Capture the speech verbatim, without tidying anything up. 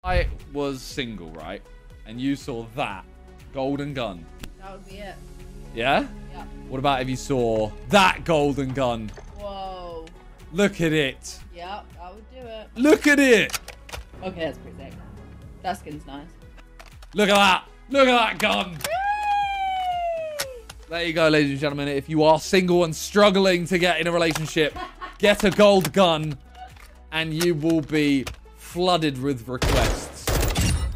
I was single, right? And you saw that golden gun. That would be it. Yeah? Yeah. What about if you saw that golden gun? Whoa. Look at it. Yep, that would do it. Look at it. Okay, that's pretty sick. That skin's nice. Look at that. Look at that gun. There you go, ladies and gentlemen. If you are single and struggling to get in a relationship, get a gold gun and you will be flooded with requests.